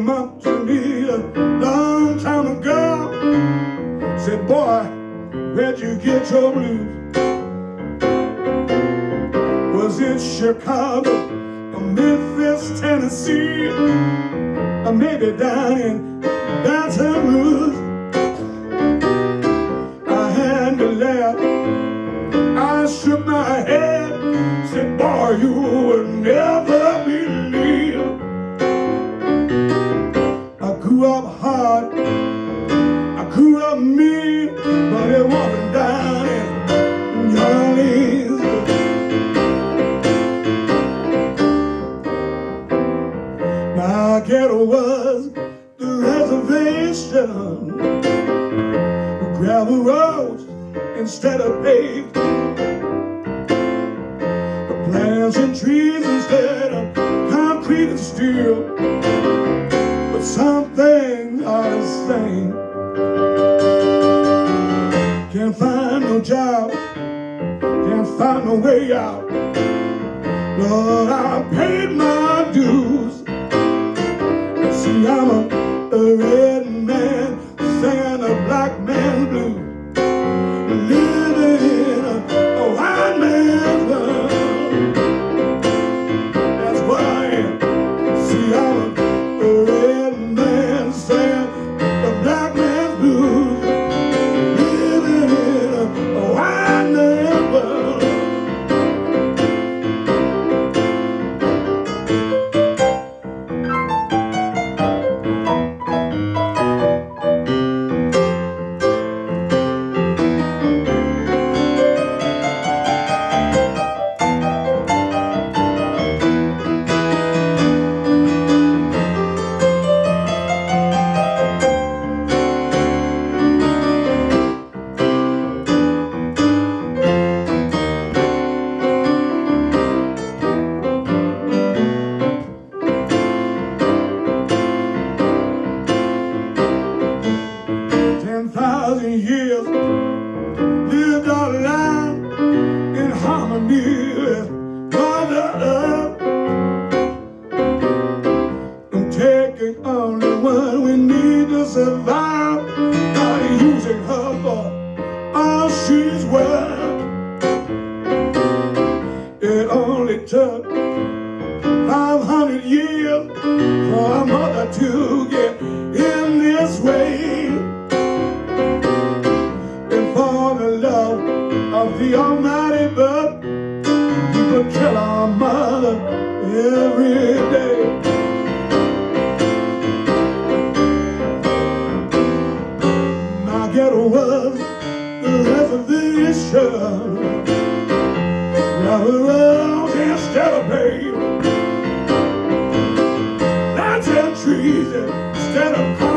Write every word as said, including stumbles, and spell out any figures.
came up to me a long time ago, said, boy, where'd you get your blues? Was it Chicago or Memphis, Tennessee, or maybe down in Baton Rouge? I had to laugh, I shook my head, said, boy, you would never believe. I grew up hard, I grew up mean, but it wasn't down in New Orleans. My ghetto was the reservation, gravel roads instead of paved, plants and trees instead of concrete and steel. But some things are the same. Can't find no job, can't find no way out. Lord, I paid my dues. See, I'm a, a red man singing a black man's blues, living in a, a white man's world. That's what I am. See, I'm a, a red man singing a black man's blues, living in a, a white man's world. Ten thousand years lived our life in harmony with Mother Earth, and taking only what we need to survive, not using her for all she's worth. It only took five hundred years for our mother to get in this way. Of the Almighty, but people kill our mother every day. My ghetto was the reservation, gravel roads instead of paved, plants and trees instead of